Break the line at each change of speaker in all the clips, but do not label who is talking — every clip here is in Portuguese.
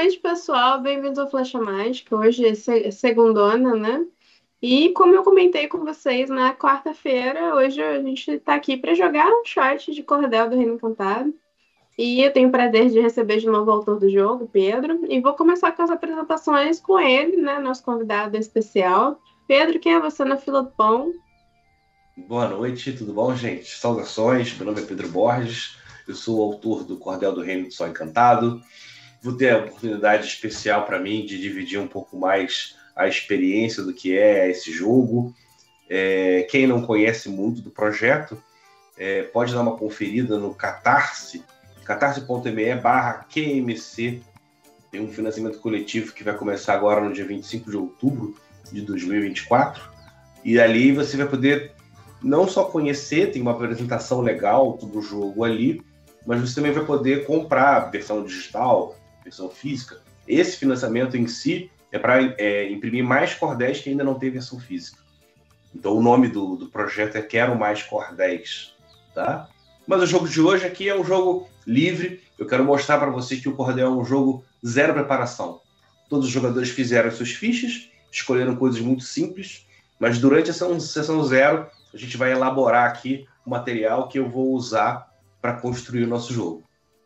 noite, pessoal. Bem-vindos ao Flecha Mágica. Hoje é segundona, né? E como eu comentei com vocês na quarta-feira, hoje a gente tá aqui para jogar um shot de Cordel do Reino Encantado. E eu tenho o prazer de receber de novo o autor do jogo, Pedro. E vou começar com as apresentações com ele, né? Nosso convidado especial. Pedro, quem é você na fila do pão?
Boa noite, tudo bom, gente? Saudações, meu nome é Pedro Borges, eu sou o autor do Cordel do Reino do Sol Encantado. Vou ter a oportunidade especial para mim de dividir um pouco mais a experiência do que é esse jogo. Quem não conhece muito do projeto, pode dar uma conferida no Catarse, catarse.me/QMC. Tem um financiamento coletivo que vai começar agora no dia 25 de outubro de 2024. E ali você vai poder não só conhecer, tem uma apresentação legal do jogo ali, mas você também vai poder comprar versão digital, versão física. Esse financiamento em si é para imprimir mais cordéis que ainda não tem versão física. Então o nome do projeto é Quero Mais Cordéis, tá? Mas o jogo de hoje aqui é um jogo livre. Eu quero mostrar para vocês que o Cordel é um jogo zero preparação. Todos os jogadores fizeram suas fichas, escolheram coisas muito simples, mas durante a sessão zero a gente vai elaborar aqui o material que eu vou usar para construir o nosso jogo.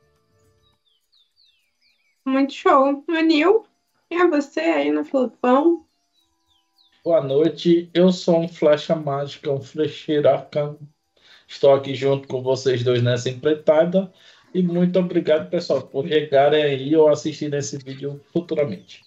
Muito show. Anil, quem é você aí na fila do pão?
Boa noite, eu sou um Flecha Mágica, um flecheiro arcano. Estou aqui junto com vocês dois nessa empreitada. E muito obrigado, pessoal, por chegarem aí ou assistirem esse vídeo futuramente.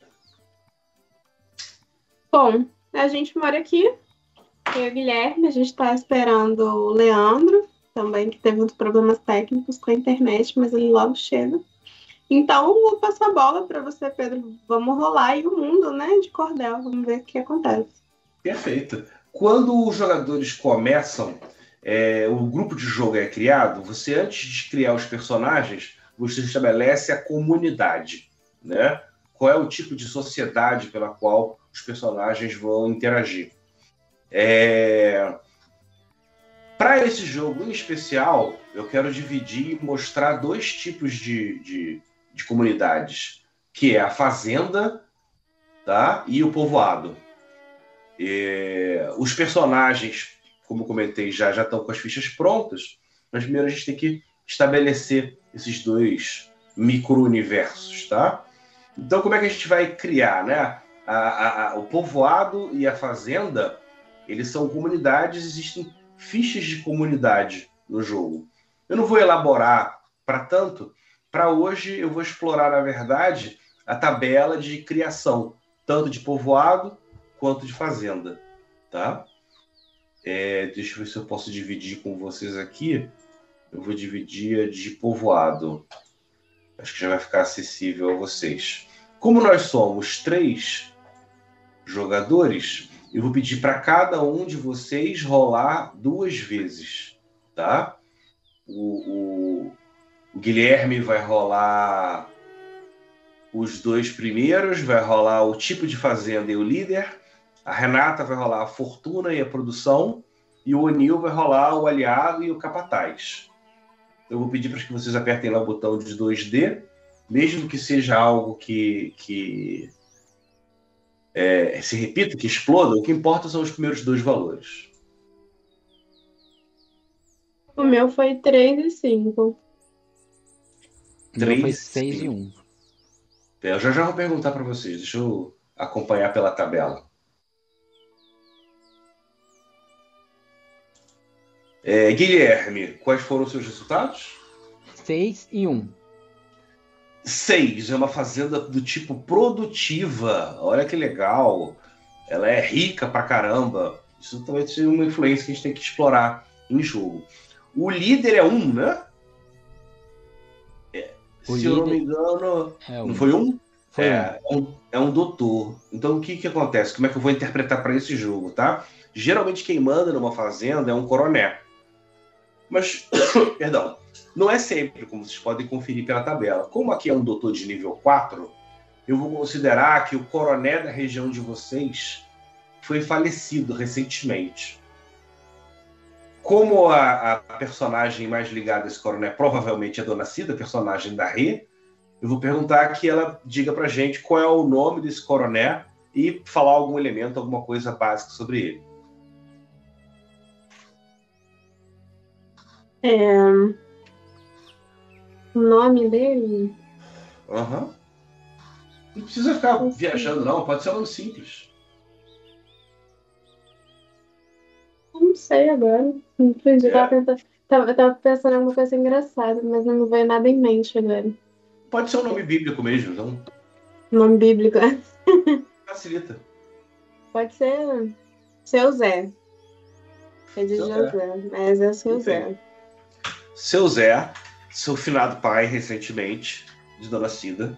Bom, a gente mora aqui. Eu e o Guilherme, a gente está esperando o Leandro, também, que teve uns problemas técnicos com a internet, mas ele logo chega. Então, vou passar a bola para você, Pedro. Vamos rolar aí o mundo, né, de Cordel. Vamos ver o que acontece.
Perfeito. Quando os jogadores começam, o grupo de jogo é criado, você, antes de criar os personagens, você estabelece a comunidade, né? Qual é o tipo de sociedade pela qual os personagens vão interagir. Para esse jogo em especial, eu quero dividir e mostrar dois tipos de comunidades, que é a fazenda, tá? E o povoado. Os personagens, como eu comentei, já estão com as fichas prontas, mas primeiro a gente tem que estabelecer esses dois micro-universos, tá? Então, como é que a gente vai criar, né? O povoado e a fazenda, eles são comunidades, existem fichas de comunidade no jogo. Eu não vou elaborar para tanto. Para hoje, eu vou explorar, na verdade, a tabela de criação, tanto de povoado quanto de fazenda, tá? Deixa eu ver se eu posso dividir com vocês aqui. Eu vou dividir a de povoado. Acho que já vai ficar acessível a vocês. Como nós somos 3 jogadores, eu vou pedir para cada um de vocês rolar 2 vezes, tá? O Guilherme vai rolar os 2 primeiros, vai rolar o tipo de fazenda e o líder. A Renata vai rolar a fortuna e a produção. E o Anil vai rolar o aliado e o capataz. Eu vou pedir para que vocês apertem lá o botão de 2D, mesmo que seja algo que se repita, que exploda, o que importa são os primeiros 2 valores.
O meu foi 3 e 5.
O meu foi 6 e 1.
Eu já vou perguntar para vocês, deixa eu acompanhar pela tabela. Guilherme, quais foram os seus resultados?
6 e 1.
6 é uma fazenda do tipo produtiva. Olha que legal. Ela é rica pra caramba. Isso também é uma influência que a gente tem que explorar em jogo. O líder é 1, né? Se eu não me engano... Não foi 1? É um doutor. Então o que acontece? Como é que eu vou interpretar para esse jogo, tá? Geralmente quem manda numa fazenda é um coroné. Mas, perdão, não é sempre, como vocês podem conferir pela tabela. Como aqui é um doutor de nível 4, eu vou considerar que o coroné da região de vocês foi falecido recentemente. Como a personagem mais ligada a esse coroné provavelmente é Dona Cida, personagem da Rê, Eu vou perguntar que ela diga pra gente qual é o nome desse coroné e falar algum elemento, alguma coisa básica sobre ele.
O nome dele?
Uhum. Não precisa ficar viajando, não. Pode ser um nome simples.
Não sei agora. Não entendi. Tava pensando em alguma coisa engraçada, mas não me veio nada em mente agora.
Pode ser um nome bíblico mesmo, então
Nome bíblico.
facilita.
Pode ser Seu Zé. É de
Seu
José, mas é Seu
Entendi.
Zé.
Seu Zé, seu finado pai recentemente, de Dona Cida,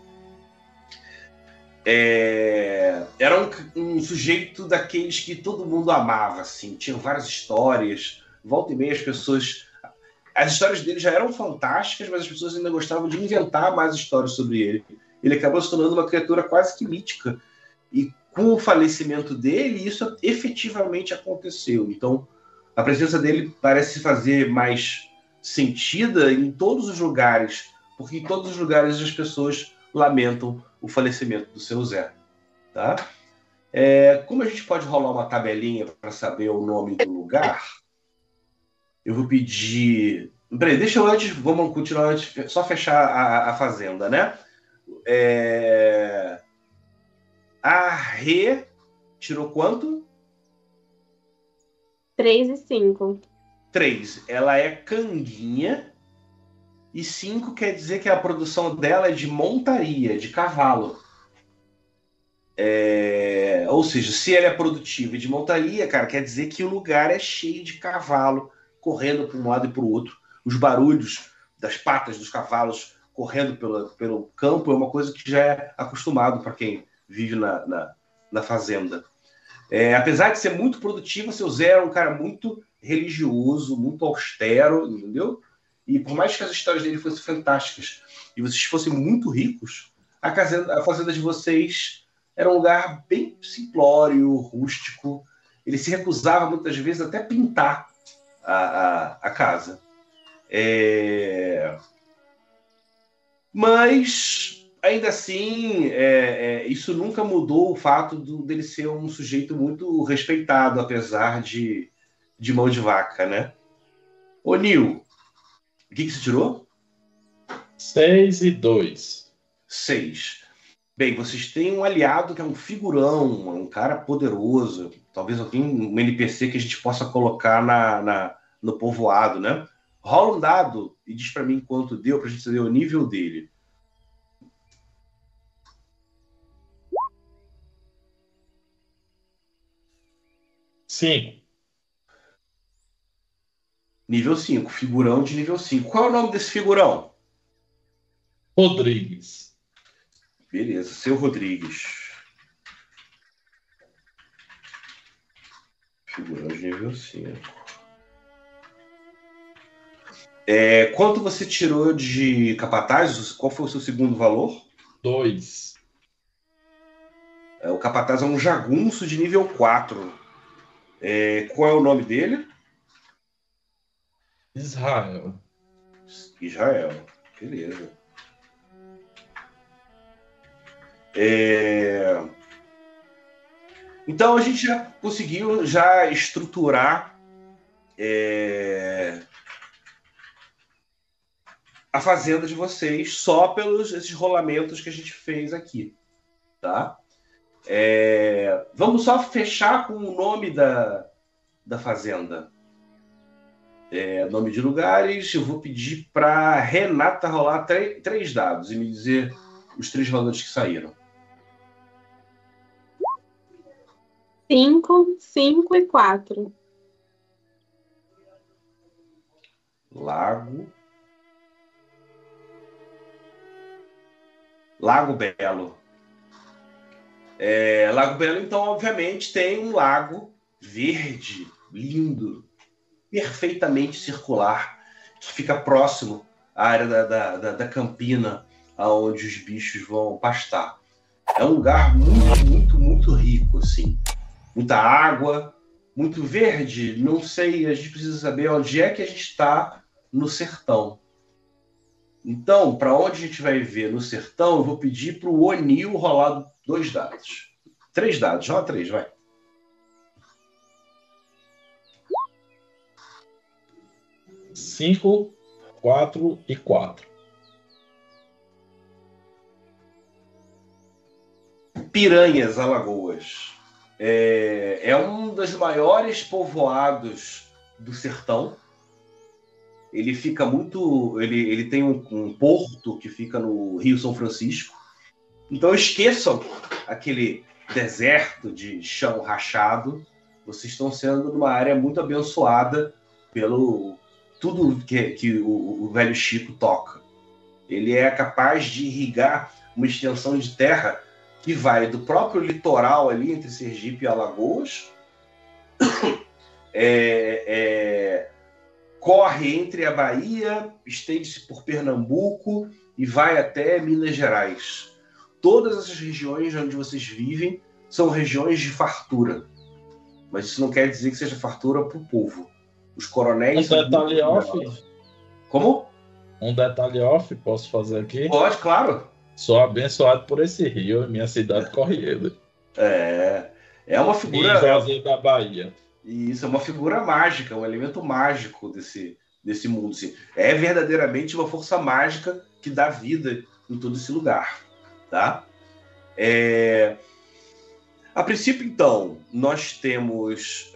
era um sujeito daqueles que todo mundo amava, assim. Tinha várias histórias. Volta e meia as pessoas... As histórias dele já eram fantásticas, mas as pessoas ainda gostavam de inventar mais histórias sobre ele. Ele acabou se tornando uma criatura quase que mítica. E com o falecimento dele, isso efetivamente aconteceu. Então, a presença dele parece fazer mais sentida em todos os lugares, porque em todos os lugares as pessoas lamentam o falecimento do seu Zé. Tá? Como a gente pode rolar uma tabelinha para saber o nome do lugar, eu vou pedir... Peraí, deixa eu antes... Vamos continuar antes, só fechar a fazenda, né? A Rê tirou quanto?
3 e 5.
3. Ela é canguinha. E 5 quer dizer que a produção dela é de montaria, de cavalo. Ou seja, se ela é produtiva e de montaria, cara, quer dizer que o lugar é cheio de cavalo correndo para um lado e para o outro. Os barulhos das patas dos cavalos correndo pelo campo é uma coisa que já é acostumado para quem vive na fazenda. Apesar de ser muito produtivo, seu Zé era um cara muito religioso, muito austero, entendeu? E por mais que as histórias dele fossem fantásticas e vocês fossem muito ricos, a fazenda de vocês era um lugar bem simplório, rústico. Ele se recusava muitas vezes até pintar a casa. Mas, ainda assim, isso nunca mudou o fato dele ser um sujeito muito respeitado, apesar de mão de vaca, né? Ô, Nil, o que você tirou?
6 e 2.
6. Bem, vocês têm um aliado que é um figurão, um cara poderoso, talvez alguém, um NPC que a gente possa colocar no povoado, né? Rola um dado e diz para mim quanto deu, pra gente saber o nível dele.
Sim.
Nível 5, figurão de nível 5. Qual é o nome desse figurão?
Rodrigues.
Beleza, seu Rodrigues. Figurão de nível 5. Quanto você tirou de capataz? Qual foi o seu segundo valor?
2.
O capataz é um jagunço de nível 4. Qual é o nome dele?
Israel.
Israel. Beleza. Então a gente já conseguiu estruturar a fazenda de vocês só pelos esses rolamentos que a gente fez aqui, tá? Vamos só fechar com o nome da fazenda. Nome de lugares. Eu vou pedir para Renata rolar 3 dados e me dizer os 3 valores que saíram.
5, 5 e 4.
Lago Belo. Lago Belo, então, obviamente, tem um lago verde, lindo, perfeitamente circular, que fica próximo à área da campina, onde os bichos vão pastar. É um lugar muito, muito, muito rico, assim. Muita água, muito verde. Não sei, a gente precisa saber onde é que a gente está no sertão. Então, para onde a gente vai ver no sertão, eu vou pedir para o Onil rolar 2 dados. 3 dados, rola 3, vai.
5, 4 e 4.
Piranhas, Alagoas. É um dos maiores povoados do sertão. Ele fica muito. Ele tem um porto que fica no Rio São Francisco. Então esqueçam aquele deserto de chão rachado. Vocês estão sendo numa área muito abençoada pelo tudo que o velho Chico toca. Ele é capaz de irrigar uma extensão de terra que vai do próprio litoral ali entre Sergipe e Alagoas, corre entre a Bahia, estende-se por Pernambuco e vai até Minas Gerais. Todas essas regiões onde vocês vivem são regiões de fartura. Mas isso não quer dizer que seja fartura para o povo. Os coronéis...
Um detalhe off?
Como?
Um detalhe off, posso fazer aqui?
Pode, claro.
Sou abençoado por esse rio, minha cidade corre ele.
É uma figura...
Em Juazeiro da Bahia.
Isso, é uma figura mágica, um elemento mágico desse mundo. Assim. É verdadeiramente uma força mágica que dá vida em todo esse lugar. Tá? A princípio, então, nós temos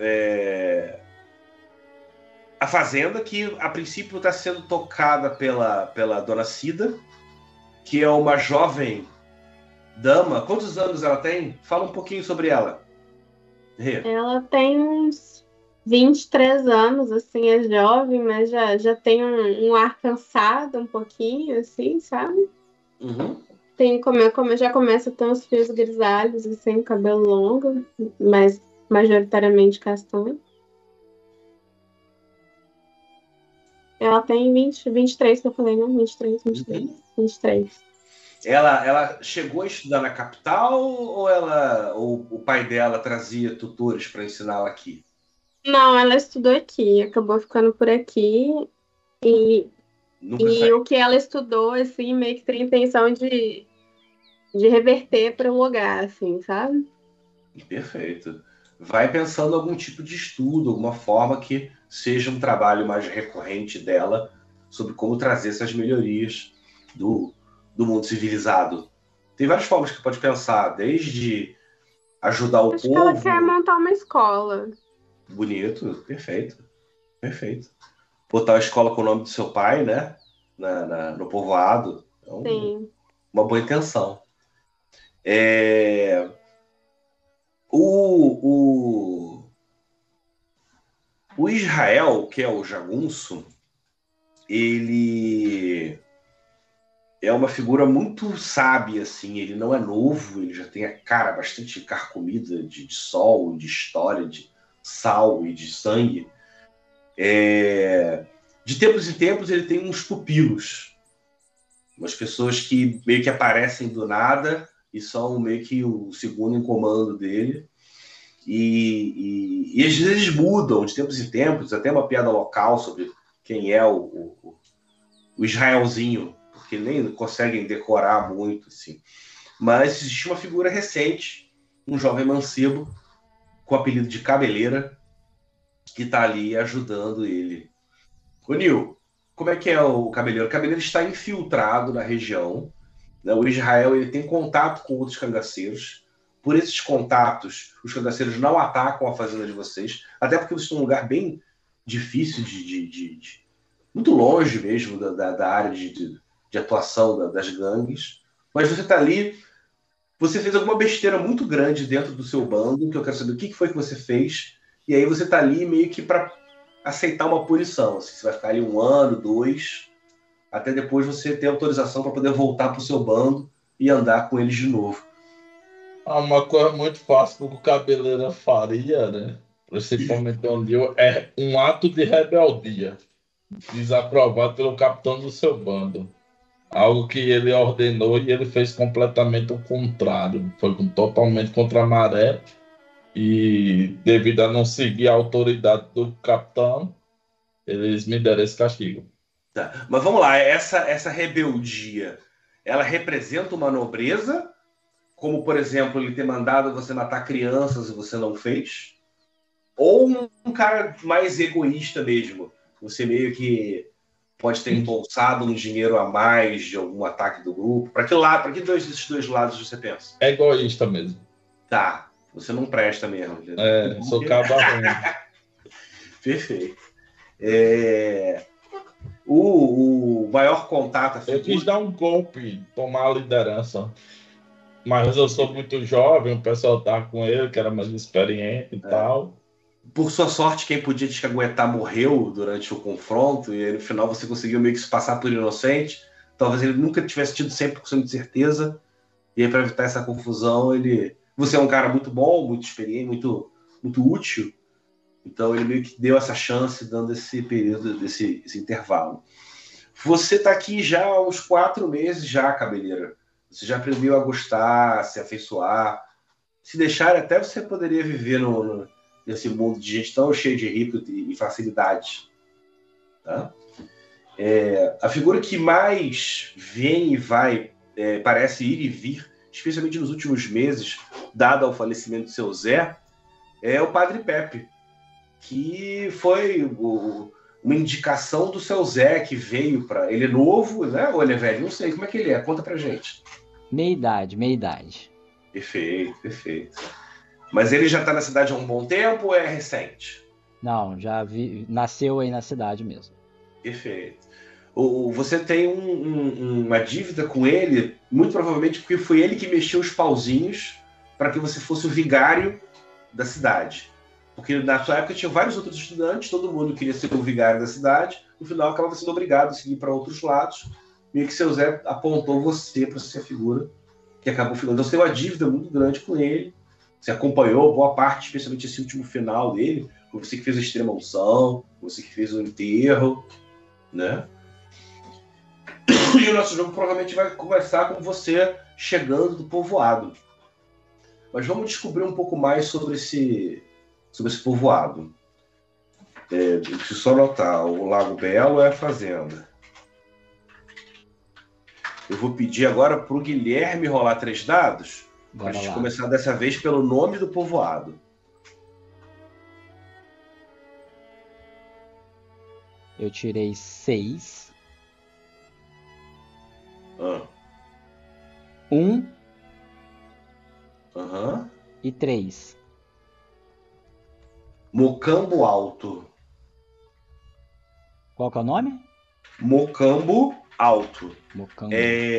a fazenda, que a princípio está sendo tocada pela dona Cida, que é uma jovem dama. Quantos anos ela tem? Fala um pouquinho sobre ela.
Ela tem uns 23 anos, assim, é jovem, mas já tem um ar cansado um pouquinho, assim, sabe?
Uhum.
Já começa a ter uns fios grisalhos, assim, cabelo longo, mas majoritariamente castanho. Ela tem 23 que eu falei, né? 23. 23.
Ela chegou a estudar na capital ou o pai dela trazia tutores para ensiná-la aqui?
Não, ela estudou aqui, acabou ficando por aqui. E o que ela estudou, assim, meio que tem intenção de reverter para o lugar, assim, sabe?
Perfeito. Vai pensando em algum tipo de estudo, alguma forma que seja um trabalho mais recorrente dela sobre como trazer essas melhorias do mundo civilizado. Tem várias formas que pode pensar, desde ajudar o
Acho
povo...
que ela quer montar uma escola.
Bonito, perfeito. Perfeito. Botar a escola com o nome do seu pai, né? No povoado. Então,
sim.
Uma boa intenção. O Israel, que é o jagunço, ele é uma figura muito sábia, assim. Ele não é novo, ele já tem a cara bastante carcomida de sol, de história, de sal e de sangue. De tempos em tempos ele tem uns pupilos, umas pessoas que meio que aparecem do nada e são meio que o segundo em comando dele. E às vezes mudam de tempos em tempos, até uma piada local sobre quem é o Israelzinho, porque nem conseguem decorar muito, assim. Mas existe uma figura recente, um jovem mancebo com o apelido de Cabeleira, que está ali ajudando ele. Ô Nil, como é que é o Cabeleiro? O Cabeleiro está infiltrado na região, né? O Israel ele tem contato com outros cangaceiros. Por esses contatos, os cangaceiros não atacam a fazenda de vocês, até porque vocês estão num lugar bem difícil, muito longe mesmo da área de atuação das gangues. Mas você está ali, você fez alguma besteira muito grande dentro do seu bando, que eu quero saber o que foi que você fez, e aí você está ali meio que para aceitar uma punição. Assim, você vai ficar ali 1 ano, 2, até depois você ter autorização para poder voltar para o seu bando e andar com eles de novo.
Uma coisa muito fácil que o Cabeleira faria, né? Principalmente onde é um ato de rebeldia, desaprovado pelo capitão do seu bando. Algo que ele ordenou e ele fez completamente o contrário. Foi totalmente contra a maré. E devido a não seguir a autoridade do capitão, eles me deram esse castigo.
Tá. Mas vamos lá, essa rebeldia, ela representa uma nobreza, como, por exemplo, ele ter mandado você matar crianças e você não fez? Ou um cara mais egoísta mesmo? Você meio que pode ter embolsado um dinheiro a mais de algum ataque do grupo? Para que lado, para que desses dois lados você pensa?
É egoísta mesmo.
Tá, você não presta mesmo. Entendeu?
Sou caba ruim.
Perfeito. O maior contato...
Eu quis dar um golpe, tomar a liderança. Mas eu sou muito jovem, o pessoal tá com ele, que era mais experiente e tal.
Por sua sorte, quem podia te aguentar morreu durante o confronto, e aí, no final você conseguiu meio que se passar por inocente. Talvez ele nunca tivesse tido 100% de certeza. E aí, para evitar essa confusão, ele... Você é um cara muito bom, muito experiente, muito útil. Então ele meio que deu essa chance, dando esse período, esse intervalo. Você está aqui já há uns 4 meses já, Cabeleira. Você já aprendeu a gostar, a se afeiçoar. Se deixar, até você poderia viver nesse mundo de gente tão cheio de rico e facilidades. Tá? A figura que mais vem e vai, parece ir e vir, especialmente nos últimos meses, dado ao falecimento de seu Zé, é o Padre Pepe, que foi uma indicação do seu Zé, que veio para... Ele é novo, né? Ou ele é velho? Não sei, como é que ele é? Conta pra gente.
Meia idade.
Perfeito. Mas ele já está na cidade há um bom tempo ou é recente?
Não, nasceu aí na cidade mesmo.
Perfeito. Você tem uma dívida com ele, muito provavelmente porque foi ele que mexeu os pauzinhos para que você fosse o vigário da cidade. Porque na sua época tinha vários outros estudantes, todo mundo queria ser o vigário da cidade, no final acabava sendo obrigado a seguir para outros lados, meio que seu Zé apontou você para ser a figura que acabou ficando. Então você tem uma dívida muito grande com ele, você acompanhou boa parte, especialmente esse último final dele, você que fez a extrema unção, você que fez o enterro, né? E o nosso jogo provavelmente vai começar com você chegando do povoado. Mas vamos descobrir um pouco mais sobre esse povoado. Deixa eu só anotar. O Lago Belo é a fazenda. Eu vou pedir agora para o Guilherme rolar 3 dados. Para a gente começar dessa vez pelo nome do povoado.
Eu tirei 6. 1 e 3.
Mocambo Alto.
Qual que é o nome?
Mocambo Alto.
Mocambo.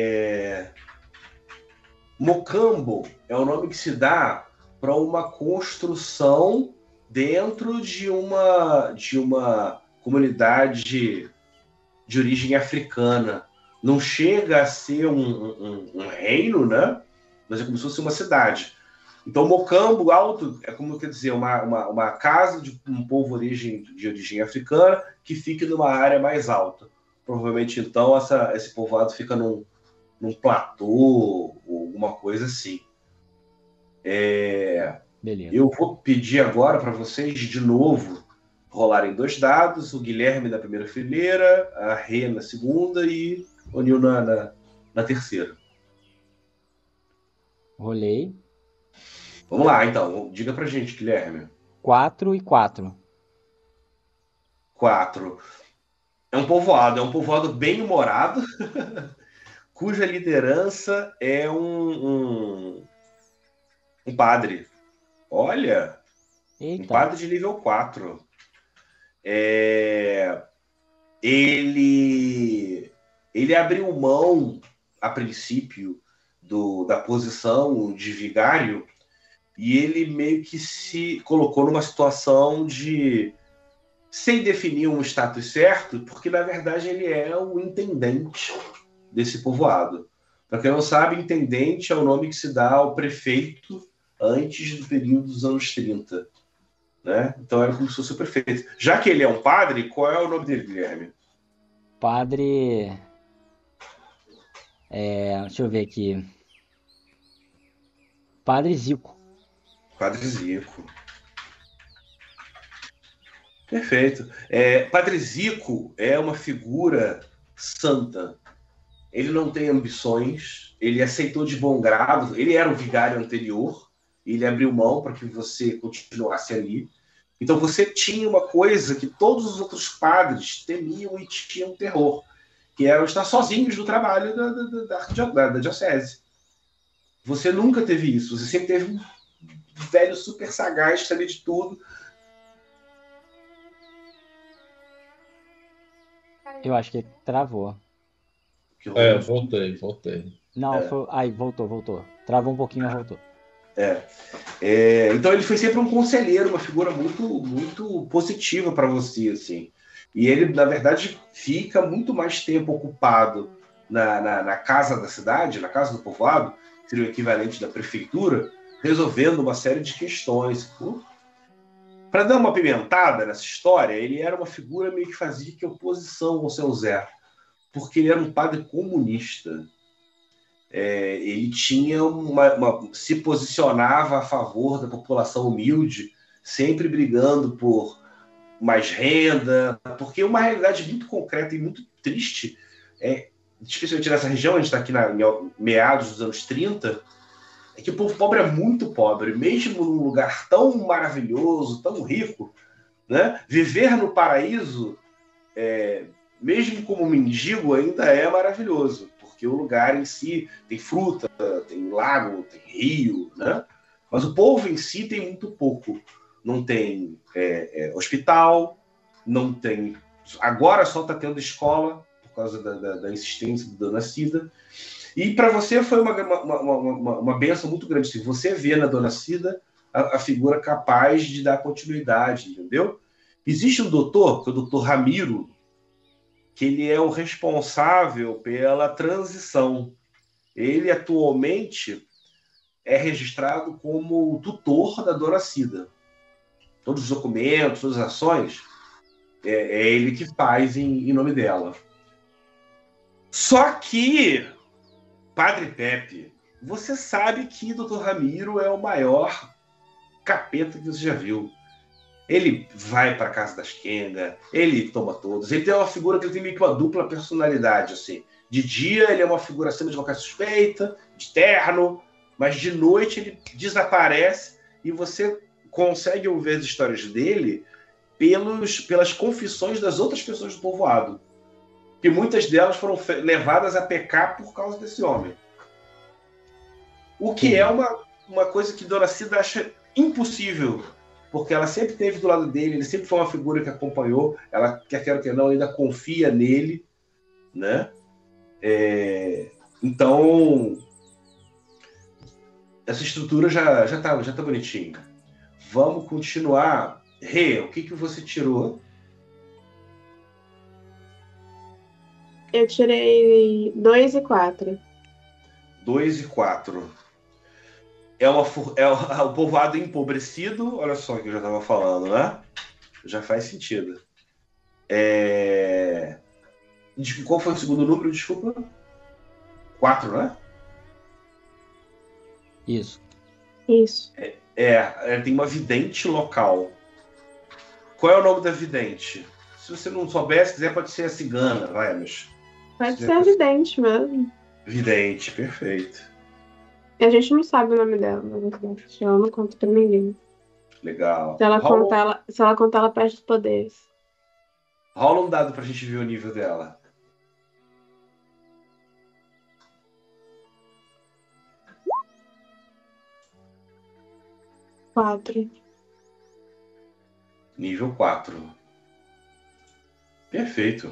Mocambo é o nome que se dá para uma construção dentro de uma comunidade de origem africana. Não chega a ser um reino, né? Mas é como se fosse uma cidade. Então, Mocambo Alto é como quer dizer uma casa de um povo de origem africana que fica numa área mais alta. Provavelmente, então, esse povoado fica num platô ou alguma coisa assim.
Beleza.
Eu vou pedir agora para vocês, de novo, rolarem 2 dados. O Guilherme na primeira fileira, a Rê na segunda e o Nil na terceira.
Rolei.
Vamos lá, então. Diga pra gente, Guilherme.
4 e 4.
4. É um povoado bem humorado, cuja liderança é um padre. Olha,
Eita.
Um padre de nível 4. Ele abriu mão, a princípio, da posição de vigário, e ele meio que se colocou numa situação de sem definir um status certo, porque na verdade ele é o intendente desse povoado. Para quem não sabe, intendente é o nome que se dá ao prefeito antes do período dos anos 30. Né? Então era como se fosse o prefeito. Já que ele é um padre, qual é o nome dele, Guilherme?
Padre... deixa eu ver aqui. Padre Zico.
Padre Zico. Perfeito. Padre Zico é uma figura santa. Ele não tem ambições, ele aceitou de bom grado, ele era o vigário anterior, ele abriu mão para que você continuasse ali. Então você tinha uma coisa que todos os outros padres temiam e tinham terror, que era estar sozinhos no trabalho da diocese. Você nunca teve isso, você sempre teve um velho super sagaz que sabia de tudo.
Eu acho que travou.
Voltei.
Não, aí, voltou. Travou um pouquinho, mas voltou.
Então ele foi sempre um conselheiro, uma figura muito, muito positiva para você, assim. E ele, na verdade, fica muito mais tempo ocupado na casa da cidade, na casa do povoado, que seria o equivalente da prefeitura, resolvendo uma série de questões. Para dar uma pimentada nessa história, ele era uma figura meio que fazia que oposição ao seu Zé, porque ele era um padre comunista. Ele tinha se posicionava a favor da população humilde, sempre brigando por mais renda, porque uma realidade muito concreta e muito triste, especialmente nessa região, a gente está aqui em meados dos anos 30, é que o povo pobre é muito pobre, mesmo num lugar tão maravilhoso, tão rico, né? Viver no paraíso, mesmo como mendigo, ainda é maravilhoso, porque o lugar em si tem fruta, tem lago, tem rio, né? Mas o povo em si tem muito pouco. Não tem hospital, não tem... Agora só está tendo escola, por causa da insistência da Dona Cida. E para você foi uma bênção muito grande. Se você vê na Dona Cida a figura capaz de dar continuidade, entendeu? Existe um doutor, que é o doutor Ramiro, que ele é o responsável pela transição. Ele atualmente é registrado como tutor da Dona Cida. Todos os documentos, todas as ações, é ele que faz em nome dela. Só que, Padre Pepe, você sabe que Dr. Ramiro é o maior capeta que você já viu. Ele vai para casa das Kenga, ele toma todos. Ele tem uma figura que ele tem meio que uma dupla personalidade, assim. De dia ele é uma figura acima de qualquer suspeita, de terno, mas de noite ele desaparece e você consegue ouvir as histórias dele pelas confissões das outras pessoas do povoado. Que muitas delas foram levadas a pecar por causa desse homem. O que é uma coisa que Dona Cida acha impossível, porque ela sempre esteve do lado dele, ele sempre foi uma figura que acompanhou, ela, quer queira que não, ainda confia nele, né? Então, essa estrutura já tá bonitinha. Vamos continuar. Rê, o que você tirou?
Eu tirei 2 e 4.
2 e 4. O povoado empobrecido, olha só o que eu já estava falando, né? Já faz sentido. Qual foi o segundo número, desculpa? 4, né?
Isso.
Tem uma vidente local. Qual é o nome da vidente? Se você não souber, se quiser, pode ser a cigana, vai, mas...
Pode ser a vidente mesmo.
Vidente, perfeito.
A gente não sabe o nome dela, na verdade. Ela não conta pra ninguém.
Legal.
Se ela contar, ela perde os poderes.
Rola um dado pra gente ver o nível dela.
Quatro.
Nível 4. Perfeito.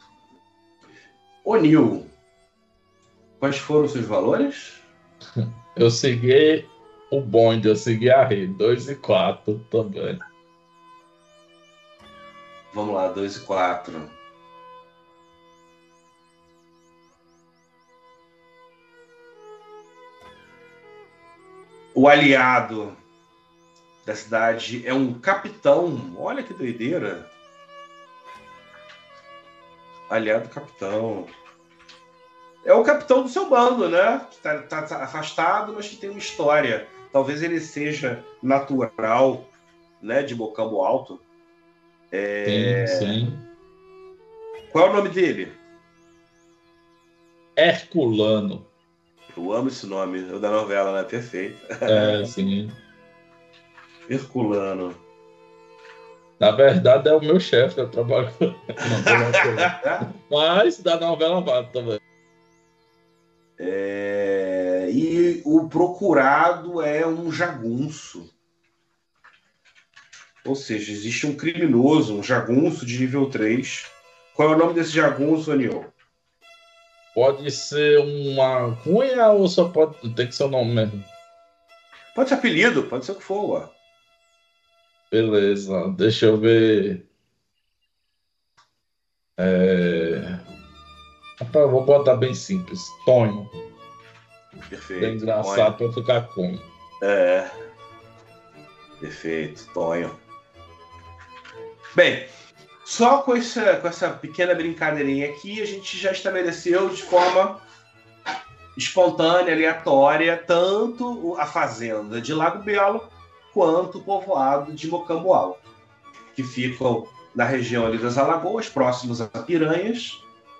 Ô, Nil, quais foram os seus valores?
Eu segui o bonde, eu segui a rede, 2 e 4 também.
Vamos lá, 2 e 4. O aliado da cidade é um capitão. Olha que doideira. Aliado capitão. É o capitão do seu bando, né? Que tá afastado, mas que tem uma história. Talvez ele seja natural, né? De Mocambo Alto.
Sim.
Qual é o nome dele?
Herculano.
Eu amo esse nome, é o da novela, né? Perfeito.
Sim.
Herculano.
Na verdade, é o meu chefe, eu trabalho na novela. Mas da novela vale também.
E o procurado é um jagunço. Ou seja, existe um criminoso, um jagunço de nível 3. Qual é o nome desse jagunço, Anil?
Pode ser uma cunha ou só pode ter que ser o nome mesmo?
Pode ser apelido, pode ser o que for, ué.
Beleza, deixa eu ver. Rapaz, eu vou botar bem simples. Tonho.
Perfeito.
Bem engraçado para ficar com.
Perfeito, Tonho. Bem, só com essa pequena brincadeirinha aqui, a gente já estabeleceu de forma espontânea, aleatória, tanto a fazenda de Lago Belo quanto o povoado de Mocamboal, que ficam na região ali das Alagoas, próximos a Piranhas.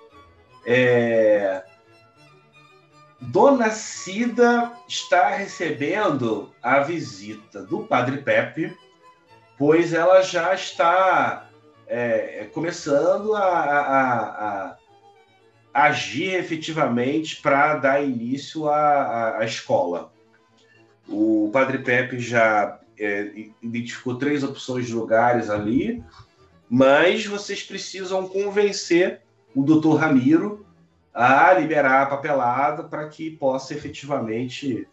Dona Cida está recebendo a visita do Padre Pepe, pois ela já está começando a agir efetivamente para dar início à escola. O Padre Pepe já identificou 3 opções de lugares ali, mas vocês precisam convencer o Dr. Ramiro a liberar a papelada para que possa efetivamente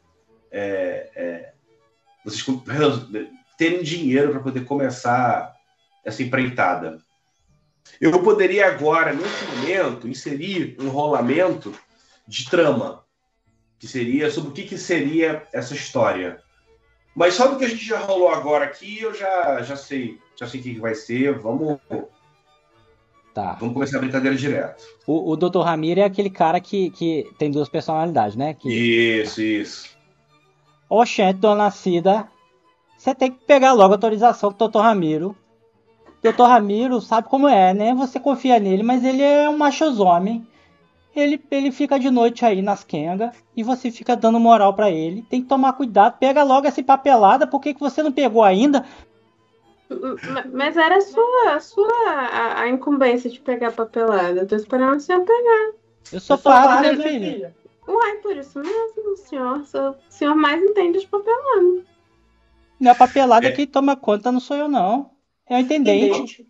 vocês terem dinheiro para poder começar essa empreitada. Eu poderia agora, nesse momento, inserir um rolamento de trama, que seria sobre o que seria essa história. Mas só do que a gente já rolou agora aqui, eu já sei o que vai ser. Vamos começar a brincadeira direto.
O Dr. Ramiro é aquele cara que tem 2 personalidades, né?
Isso.
Oxente, dona Cida, você tem que pegar logo a autorização do Dr. Ramiro. Dr. Ramiro sabe como é, né? Você confia nele, mas ele é um machosomem. Ele fica de noite aí nas quengas e você fica dando moral pra ele. Tem que tomar cuidado, pega logo essa papelada. Por que você não pegou ainda?
Mas era a incumbência de pegar a papelada. Eu tô esperando o senhor pegar.
Eu sou padre, né, filha?
Uai, por isso mesmo, senhor. O senhor mais entende de papelada.
Não é a papelada que toma conta, não sou eu, não. É o intendente.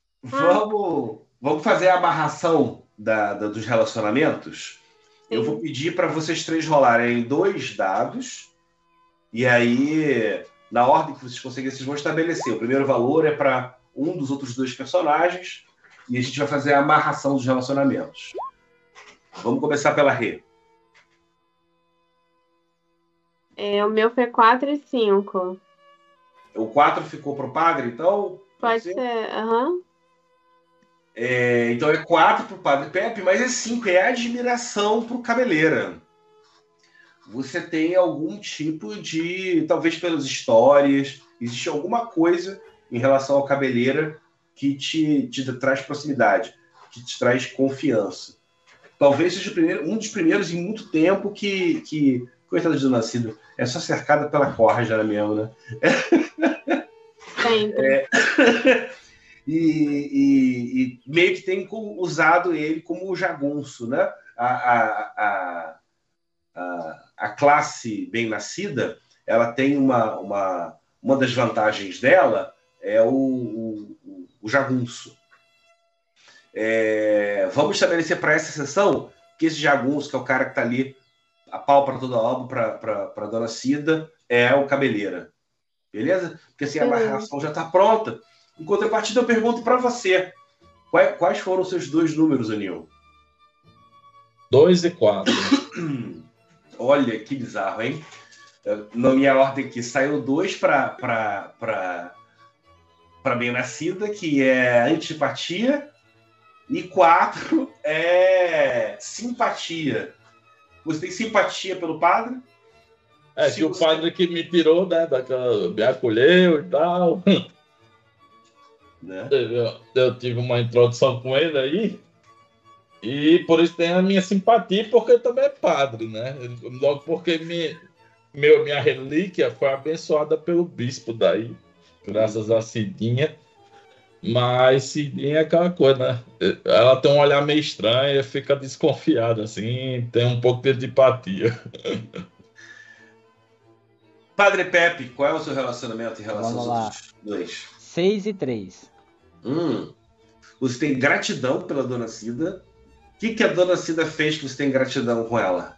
Vamos fazer a amarração dos relacionamentos? Sim. Eu vou pedir para vocês 3 rolarem 2 dados. E aí, na ordem que vocês conseguirem, vocês vão estabelecer. O primeiro valor é para um dos outros 2 personagens. E a gente vai fazer a amarração dos relacionamentos. Vamos começar pela Rê.
O meu foi 4 e 5.
O 4 ficou pro padre, então?
Pode ser, aham.
Então é 4 pro Padre Pepe, mas é 5, é admiração pro Cabeleira. Você tem algum tipo de, talvez pelas histórias, existe alguma coisa em relação ao Cabeleira que te traz proximidade, que te traz confiança. Talvez seja um dos primeiros em muito tempo que coitada de Dona Cida, é só cercada pela corja mesmo, né?
Sempre.
E meio que tem usado ele como jagunço, né? A classe bem-nascida, ela tem uma das vantagens dela é o jagunço. Vamos estabelecer para essa sessão que esse jagunço, que é o cara que está ali a pau para toda obra, para Dona Cida, é o Cabeleira. Beleza? Porque assim, a amarração já está pronta. Em contrapartida, eu pergunto para você: quais foram os seus 2 números, Anil?
2 e 4.
Olha, que bizarro, hein? Na minha ordem aqui, saiu 2 para bem-nascida, que é antipatia, e 4 é simpatia. Você tem simpatia pelo padre?
Que o padre que me tirou, né? Me acolheu e tal.
né?
Eu tive uma introdução com ele aí, e por isso tem a minha simpatia, porque ele também é padre, né? Logo porque minha relíquia foi abençoada pelo bispo daí, graças a Cidinha. Mas Cidinha é aquela coisa, né? Ela tem um olhar meio estranho, fica desconfiada, assim, tem um pouco de antipatia.
Padre Pepe, qual é o seu relacionamento em relação
Vamos
aos
lá.
outros dois?
6 e 3.
Você tem gratidão pela Dona Cida. O que a Dona Cida fez que você tem gratidão com ela?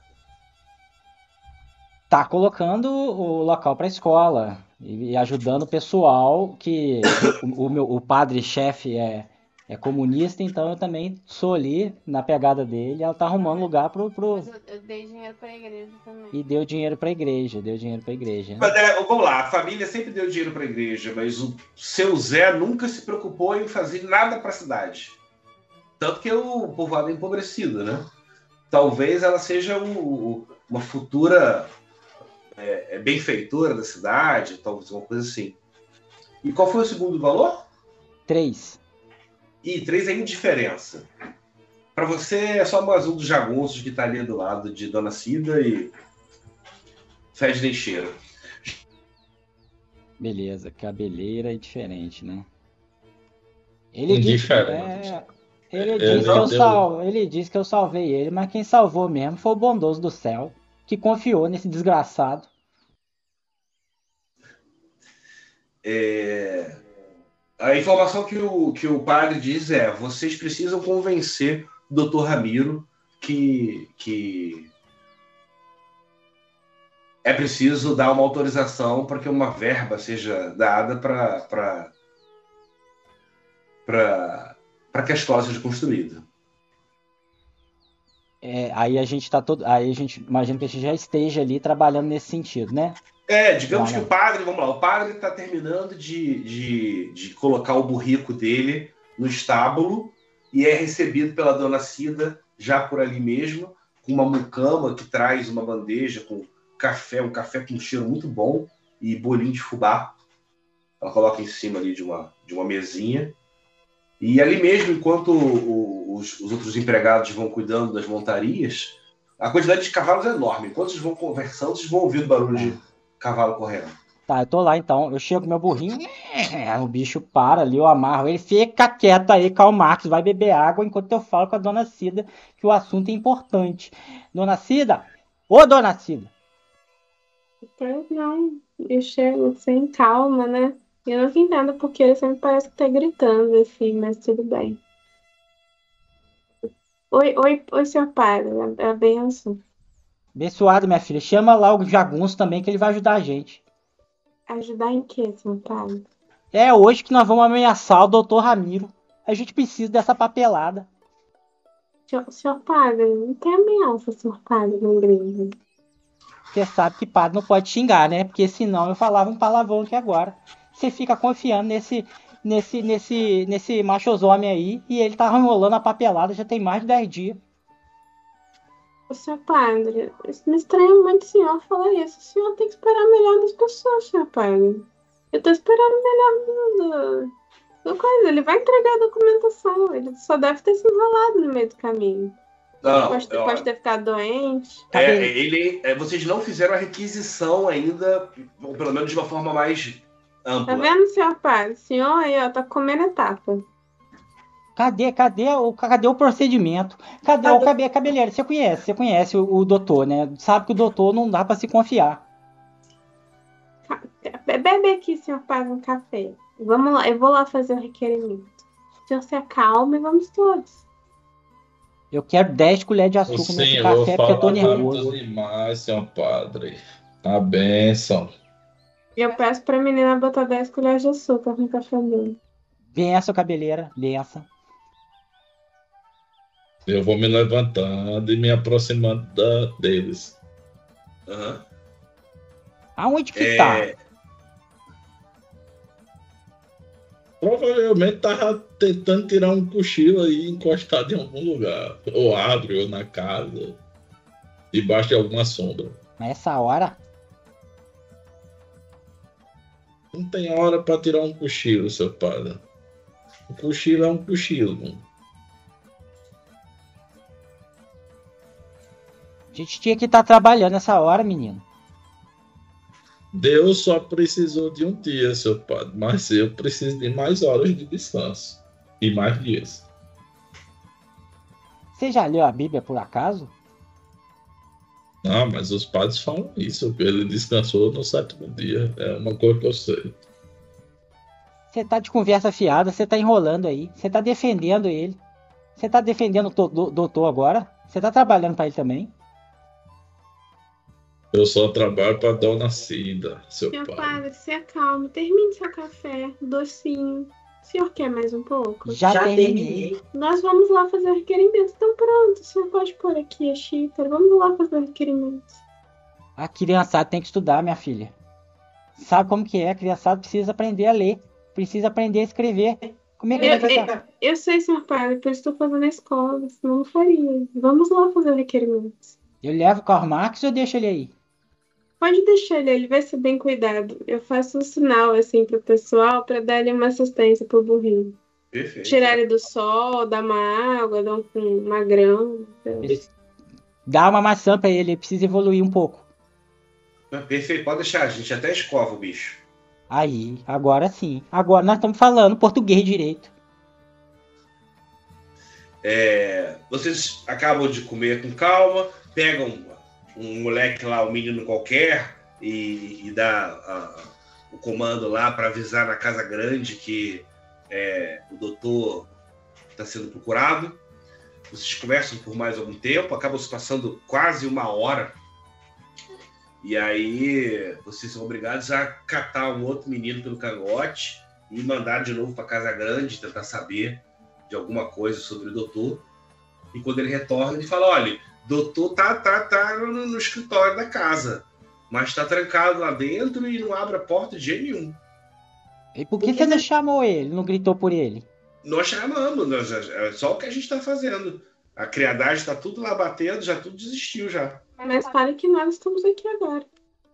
Tá colocando o local para escola e ajudando o pessoal que o padre-chefe é comunista, então eu também sou ali na pegada dele. Ela tá arrumando lugar pro
Mas eu dei dinheiro pra igreja também.
e deu dinheiro pra igreja, né?
Mas, vamos lá, a família sempre deu dinheiro para a igreja, mas o seu Zé nunca se preocupou em fazer nada para a cidade. Tanto que é o povoado é empobrecido, né? Talvez ela seja uma futura benfeitora da cidade, talvez uma coisa assim. E qual foi o segundo valor?
3.
E 3 é indiferença. Para você é só mais um dos jagunços que tá ali do lado de Dona Cida e fede nem cheiro.
Beleza, cabeleira é diferente, né? Ele
Indiferente.
ele disse que eu salvei ele, mas quem salvou mesmo foi o bondoso do céu, que confiou nesse desgraçado.
A informação que o padre diz é: vocês precisam convencer o Dr. Ramiro que é preciso dar uma autorização para que uma verba seja dada para que a escola seja construída.
Aí a gente imagina que a gente já esteja ali trabalhando nesse sentido, né?
Digamos que o padre está terminando de colocar o burrico dele no estábulo e é recebido pela Dona Cida já por ali mesmo, com uma mucama que traz uma bandeja com café, um café com um cheiro muito bom e bolinho de fubá. Ela coloca em cima ali de uma mesinha. E ali mesmo, enquanto os outros empregados vão cuidando das montarias, a quantidade de cavalos é enorme. Enquanto eles vão conversando, vocês vão ouvir o barulho de cavalo correndo.
Tá, eu tô lá então. Eu chego com meu burrinho, o bicho para ali, eu amarro ele, fica quieto aí, Karl Marx, vai beber água enquanto eu falo com a Dona Cida que o assunto é importante. Dona Cida? Ô, Dona Cida!
Pois não, eu chego sem calma, né? Eu não entendo porque ele sempre parece que tá gritando assim, mas tudo bem. Oi, seu padre, é a benção.
Abençoado, minha filha. Chama lá o jagunço também que ele vai ajudar a gente.
Ajudar em quê, seu padre?
É hoje que nós vamos ameaçar o Dr. Ramiro. A gente precisa dessa papelada.
Senhor padre, não tem ameaça, senhor padre, na igreja.
Você sabe que padre não pode xingar, né? Porque senão eu falava um palavrão aqui agora. Você fica confiando nesse machosomem aí e ele tá enrolando a papelada já tem mais de 10 dias.
Seu padre, isso me estranha muito o senhor falar isso. O senhor tem que esperar melhor das pessoas, seu padre. Eu tô esperando melhor do coisa. Ele vai entregar a documentação. Ele só deve ter se enrolado no meio do caminho. Pode ter ficado doente.
Vocês não fizeram a requisição ainda, ou pelo menos de uma forma mais ampla.
Tá vendo, senhor padre? O senhor aí, ó, tá comendo etapa.
Cadê o procedimento? Cadê o cabeleiro? Você conhece o doutor, né? Sabe que o doutor não dá pra se confiar.
Bebe aqui, senhor padre, um café. Vamos lá, eu vou lá fazer o requerimento. O senhor se acalma e vamos todos.
Eu quero 10 colheres de açúcar nesse café porque eu tô nervoso.
Demais, senhor padre. A bênção.
Eu peço pra menina botar 10 colheres de açúcar no café dele.
Benção, cabeleira. Benção.
Eu vou me levantando e me aproximando deles.
Uhum.
Aonde que tá?
Provavelmente tava tentando tirar um cochilo aí encostado em algum lugar. Ou árvore, ou na casa. Debaixo de alguma sombra.
Nessa hora?
Não tem hora pra tirar um cochilo, seu padre. Um cochilo é um cochilo.
A gente tinha que estar trabalhando essa hora, menino.
Deus só precisou de um dia, seu padre, mas eu preciso de mais horas de descanso. E mais dias.
Você já leu a Bíblia por acaso?
Ah, mas os padres falam isso, que ele descansou no sétimo dia. É uma coisa que eu sei.
Você tá de conversa fiada, você tá enrolando aí. Você tá defendendo ele. Você tá defendendo o doutor agora? Você tá trabalhando pra ele também?
Eu só trabalho para Dona Cida, seu
Meu
padre.
padre, se acalme. Termine seu café, docinho. O senhor quer mais um pouco?
Já terminei.
Nós vamos lá fazer o requerimento. Então pronto, o senhor pode pôr aqui a xícara. Vamos lá fazer o requerimento.
A criançada tem que estudar, minha filha. Sabe como que é? A criançada precisa aprender a ler. Precisa aprender a escrever. Como é que vai ficar?
Eu sei, senhor padre, por isso estou fazendo a escola. Senão não faria. Vamos lá fazer o requerimento.
Eu levo o Karl Marx ou eu deixo ele aí?
Pode deixar ele vai ser bem cuidado. Eu faço um sinal assim pro pessoal para dar ele uma assistência pro burrinho.
Perfeito.
Tirar ele do sol, dar uma água, dar uma grama.
Dá uma maçã pra ele, ele precisa evoluir um pouco.
Perfeito, pode deixar, a gente até escova o bicho.
Aí, agora sim. Agora nós estamos falando português direito.
Vocês acabam de comer com calma, pegam um moleque lá, um menino qualquer, e dá o comando lá para avisar na casa grande que o doutor está sendo procurado. Vocês conversam por mais algum tempo, acabam se passando quase uma hora. E aí vocês são obrigados a catar um outro menino pelo cangote e mandar de novo para casa grande, tentar saber de alguma coisa sobre o doutor. E quando ele retorna, ele fala: olha, doutor tá no escritório da casa, mas tá trancado lá dentro e não abre a porta de jeito nenhum.
E por que você não chamou ele, não gritou por ele?
Nós chamamos, é só o que a gente tá fazendo. A criadagem tá tudo lá batendo, já tudo desistiu já.
Mas fale que nós estamos aqui agora.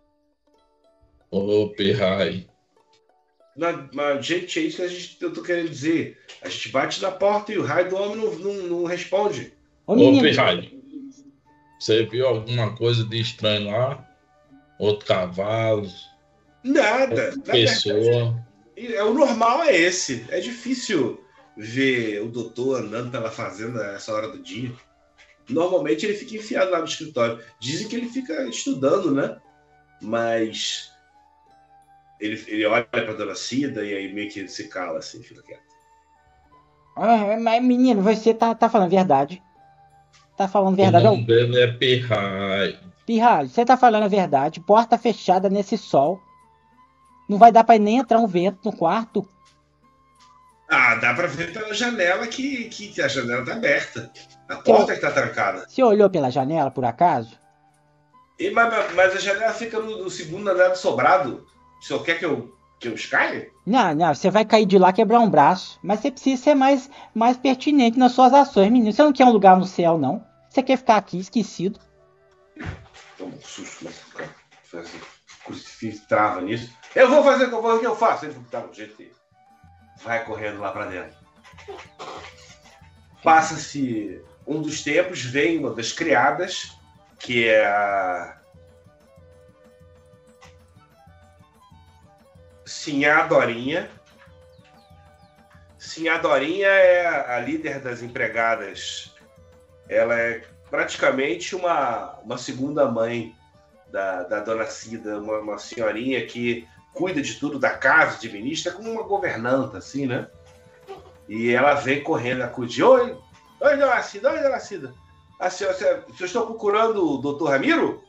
Ô, Pirrai.
Mas, gente, é isso que eu tô querendo dizer. A gente bate na porta e o raio do homem não responde.
Ô, menino.
Ô, Pirrai. Você viu alguma coisa de estranho lá? Outro cavalo?
Nada.
Pessoa?
O normal é esse. É difícil ver o doutor andando pela fazenda essa hora do dia. Normalmente ele fica enfiado lá no escritório. Dizem que ele fica estudando, né? Mas ele olha pra Dona Cida e aí meio que ele se cala assim, fica quieto.
Mas, menino, você tá falando verdade. Tá falando verdade.
O nome dele é Pirrai.
Pirralho, você tá falando a verdade. Porta fechada nesse sol. Não vai dar pra nem entrar um vento no quarto.
Ah, dá pra ver pela janela que a janela tá aberta. A porta que tá trancada.
Você olhou pela janela, por acaso?
Mas a janela fica no segundo andar do sobrado. O senhor quer que eu escaie?
Não, você vai cair de lá, quebrar um braço. Mas você precisa ser mais pertinente nas suas ações, menino. Você não quer um lugar no céu, não. Você quer ficar aqui, esquecido.
Toma um susto, mas crucifixo trava nisso. Eu vou fazer o que eu faço. Ele tá no jeito dele. Vai correndo lá pra dentro. Passa-se um dos tempos, vem uma das criadas, que é a Sinhá Dorinha. Sinhá Dorinha é a líder das empregadas. Ela é praticamente uma segunda mãe da Dona Cida, uma senhorinha que cuida de tudo da casa, administra, como uma governanta, assim, né? E ela vem correndo, acudir. Oi, Dona Cida, Dona Cida. Vocês estão procurando o doutor Ramiro?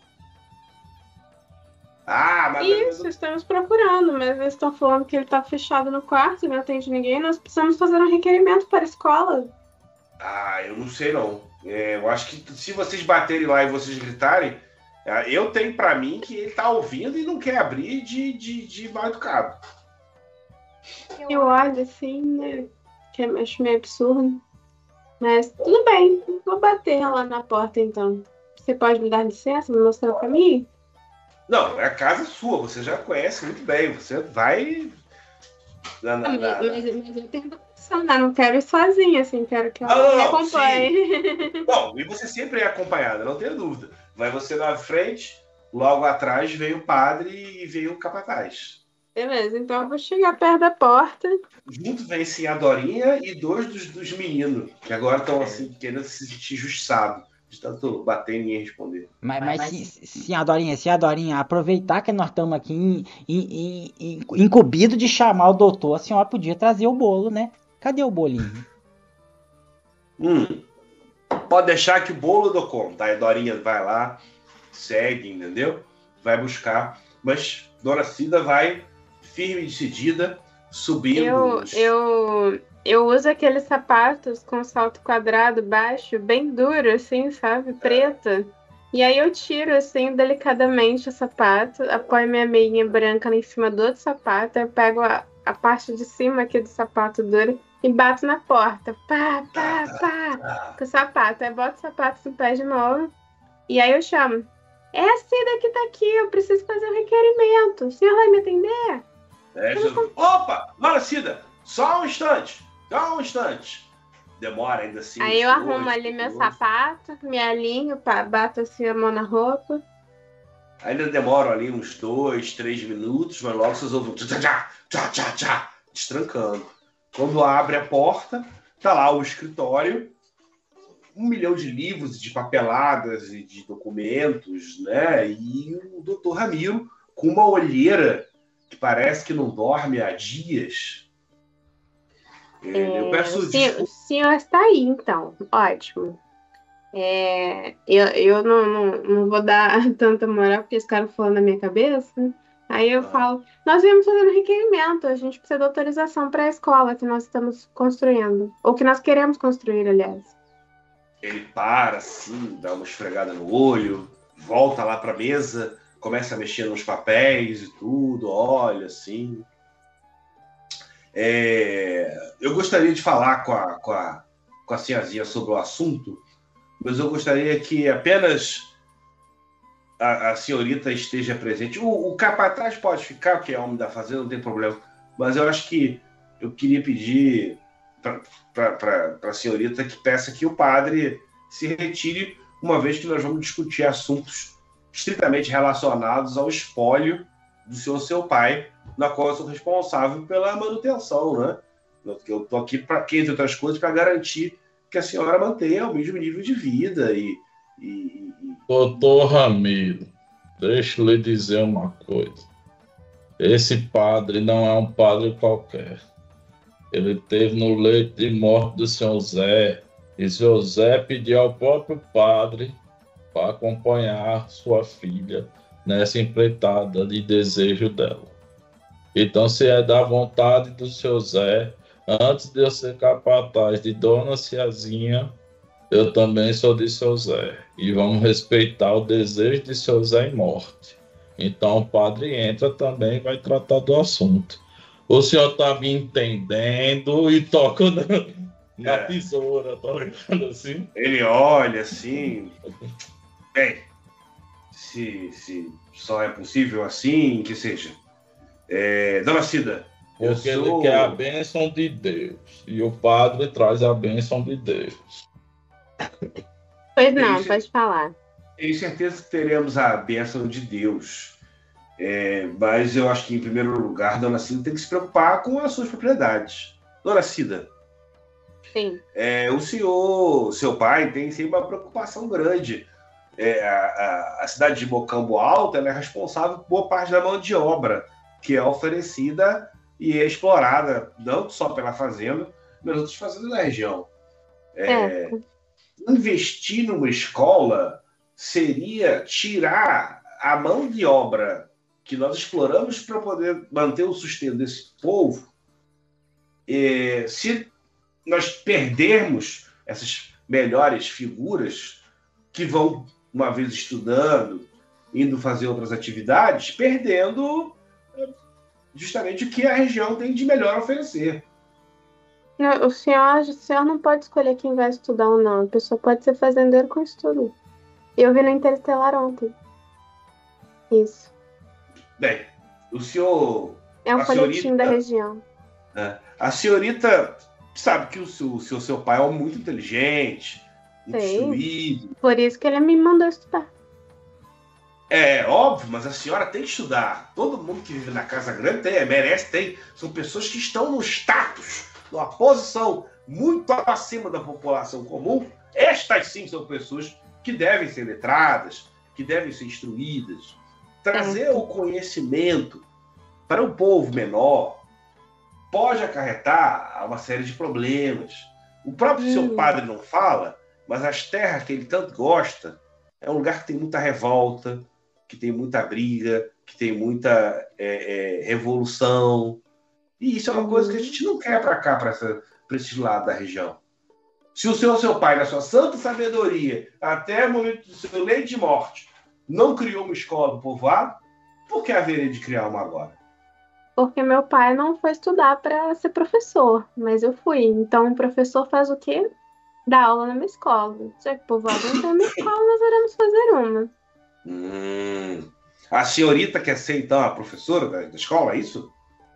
Ah, mas...
Isso, estamos procurando, mas eles estão falando que ele está fechado no quarto e não atende ninguém. Nós precisamos fazer um requerimento para a escola.
Ah, eu não sei não. Eu acho que se vocês baterem lá e vocês gritarem, eu tenho pra mim que ele tá ouvindo e não quer abrir de mal educado.
Eu olho assim, né? Que eu acho meio absurdo. Mas tudo bem, vou bater lá na porta então. Você pode me dar licença, me mostrar o caminho?
Não, é a casa sua, você já conhece muito bem. Você vai.
Mas eu tenho funcionar, não quero ir sozinha, assim, quero que ela me acompanhe.
Não, e você sempre é acompanhada, não tenha dúvida. Vai você na frente, logo atrás vem o padre e vem o capataz.
Beleza, então eu vou chegar perto da porta.
Junto vem sim a Dorinha e dois dos meninos, que agora estão assim, querendo se sentir justiçados, de tanto bater e ninguém responder.
Mas se a Dorinha aproveitar que nós estamos aqui incumbido de chamar o doutor, a senhora podia trazer o bolo, né? Cadê o bolinho?
Pode deixar que o bolo eu dou conta. Aí a Dorinha vai lá, segue, entendeu? Vai buscar. Mas Dona Cida vai firme e decidida, subindo.
Eu uso aqueles sapatos com salto quadrado baixo, bem duro, assim, sabe? Preto. E aí eu tiro, assim, delicadamente o sapato, apoio minha meinha branca em cima do outro sapato, eu pego a parte de cima aqui do sapato duro e bato na porta. Pá, pá, pá, com o sapato. Aí boto o sapato no pé de novo. E aí eu chamo. É a Cida que tá aqui, eu preciso fazer um requerimento. O senhor vai me atender?
Opa, Dona Cida, só um instante. Demora ainda assim.
Aí eu arrumo ali meu sapato, me alinho, bato assim a mão na roupa.
Ainda demoram ali uns 2, 3 minutos, mas logo vocês ouvem tchá, destrancando. Quando abre a porta, tá lá o escritório, 1 milhão de livros, de papeladas e de documentos, né? E o doutor Ramiro com uma olheira que parece que não dorme há dias. Eu peço
o senhor está aí, então. Ótimo. Eu não vou dar tanta moral, porque esse cara falando na minha cabeça. Aí eu falo, nós viemos fazer um requerimento, a gente precisa de autorização para a escola que nós estamos construindo. Ou que nós queremos construir, aliás.
Ele para, assim, dá uma esfregada no olho, volta lá para a mesa, começa a mexer nos papéis e tudo, olha, assim... Eu gostaria de falar com a senhazinha sobre o assunto, mas eu gostaria que apenas a senhorita esteja presente. O capataz pode ficar, porque é homem da fazenda, não tem problema, mas eu acho que eu queria pedir para a senhorita que peça que o padre se retire, uma vez que nós vamos discutir assuntos estritamente relacionados ao espólio do senhor seu pai, na qual eu sou responsável pela manutenção, né? Eu estou aqui, entre outras coisas, para garantir que a senhora mantenha o mesmo nível de vida
Doutor Ramiro, deixa eu lhe dizer uma coisa. Esse padre não é um padre qualquer. Ele esteve no leito de morte do senhor Zé, e o senhor Zé pediu ao próprio padre para acompanhar sua filha nessa empreitada de desejo dela. Então, se é da vontade do seu Zé, antes de eu ser capataz de Dona Ciazinha, eu também sou de seu Zé. E vamos respeitar o desejo de seu Zé em morte. Então, o padre entra também e vai tratar do assunto. O senhor está me entendendo e toca na tesoura, tá ligado assim?
Ele olha assim... Bem, se só é possível assim, que seja. Dona Cida,
porque ele quer a bênção de Deus. E o padre traz a bênção de Deus.
Pois não, pode falar.
Tenho certeza que teremos a bênção de Deus. Mas eu acho que, em primeiro lugar, Dona Cida tem que se preocupar com as suas propriedades. Dona Cida.
Sim.
O senhor, seu pai, tem sempre uma preocupação grande. A cidade de Mocambo Alto, ela é responsável por boa parte da mão de obra que é oferecida e é explorada não só pela fazenda, mas outras fazendas da região. Investir numa escola seria tirar a mão de obra que nós exploramos para poder manter o sustento desse povo. Se nós perdermos essas melhores figuras que vão, uma vez estudando, indo fazer outras atividades, perdendo justamente o que a região tem de melhor a oferecer.
Não, o senhor não pode escolher quem vai estudar ou não. A pessoa pode ser fazendeiro com estudo. Eu vi no Interestelar ontem. Isso.
Bem, o senhor...
É um folhetim da região.
A senhorita sabe que seu pai é muito inteligente, muito
Sei.
instruído.
Por isso que ele me mandou estudar.
É óbvio, mas a senhora tem que estudar. Todo mundo que vive na casa grande merece. São pessoas que estão no status, numa posição muito acima da população comum. Estas sim são pessoas que devem ser letradas, que devem ser instruídas. Trazer o conhecimento para um povo menor pode acarretar uma série de problemas. O próprio seu padre não fala, mas as terras que ele tanto gosta é um lugar que tem muita revolta, que tem muita briga, que tem muita revolução. E isso é uma coisa que a gente não quer para cá, para esses lados da região. Se o seu pai, na sua santa sabedoria, até o momento do seu leito de morte, não criou uma escola do povoado, por que haveria de criar uma agora?
Porque meu pai não foi estudar para ser professor, mas eu fui. Então, o professor faz o quê? Dá aula numa escola. Já que o povoado não tem uma escola, nós iremos fazer uma.
A senhorita quer ser, então, a professora da escola, é isso?